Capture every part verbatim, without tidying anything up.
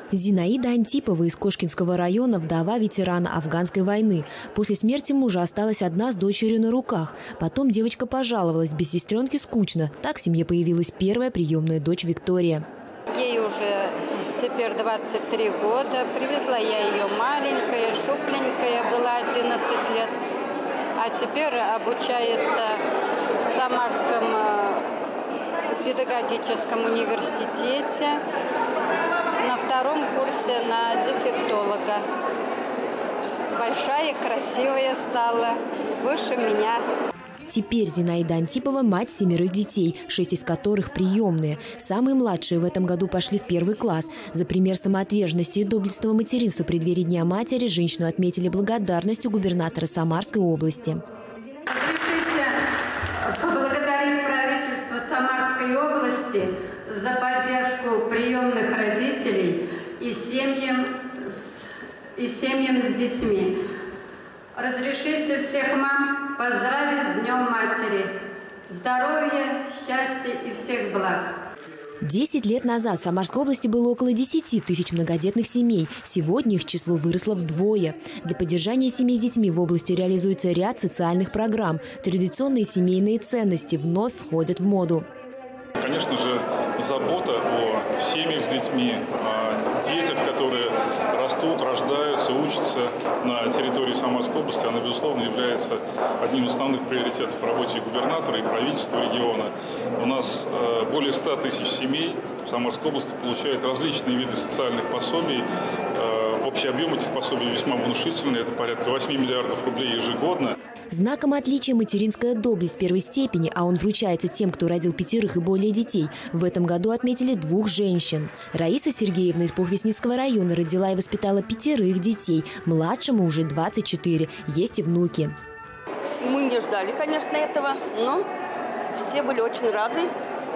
Зинаида Антипова из Кошкинского района, вдова ветерана афганской войны. После смерти мужа осталась одна с дочерью на руках. Потом девочка пожаловалась, без сестренки скучно. Так в семье появилась первая приемная дочь Виктория. Ей уже теперь двадцать три года. Привезла я ее маленькая, шупленькая, была одиннадцать лет. А теперь обучается в Самарском педагогическом университете. На втором курсе на дефектолога. Большая, красивая стала, выше меня. Теперь Зинаида Антипова – мать семерых детей, шесть из которых приемные. Самые младшие в этом году пошли в первый класс. За пример самоотверженности и доблестного материнства в преддверии Дня матери женщину отметили благодарностью губернатора Самарской области. Разрешите поблагодарить правительство Самарской области за поддержку приемных родителей и семьям с, и семьям с детьми. Разрешите всех мам поздравить с Днем Матери. Здоровья, счастья и всех благ. Десять лет назад в Самарской области было около десяти тысяч многодетных семей. Сегодня их число выросло вдвое. Для поддержания семей с детьми в области реализуется ряд социальных программ. Традиционные семейные ценности вновь входят в моду. Конечно же, забота о семьях с детьми, о детях, которые растут, рождаются, учатся на территории Самарской области, она, безусловно, является одним из основных приоритетов в работе губернатора и правительства региона. У нас более ста тысяч семей в Самарской области получают различные виды социальных пособий. Общий объем этих пособий весьма внушительный, это порядка восьми миллиардов рублей ежегодно. Знаком отличия материнская доблесть первой степени, а он вручается тем, кто родил пятерых и более детей. В этом году отметили двух женщин. Раиса Сергеевна из Похвестницкого района родила и воспитала пятерых детей. Младшему уже двадцать четыре, есть и внуки. Мы не ждали, конечно, этого, но все были очень рады.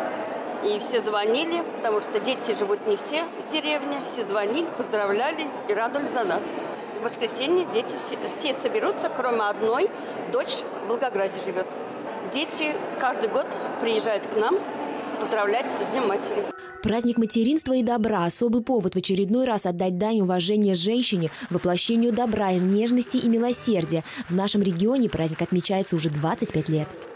И все звонили, потому что дети живут не все в деревне. Все звонили, поздравляли и радовались за нас. В воскресенье дети все, все соберутся, кроме одной. Дочь в Волгограде живет. Дети каждый год приезжают к нам поздравлять с Днем Матери. Праздник материнства и добра – особый повод в очередной раз отдать дань уважения женщине, воплощению добра, нежности и милосердия. В нашем регионе праздник отмечается уже двадцать пять лет.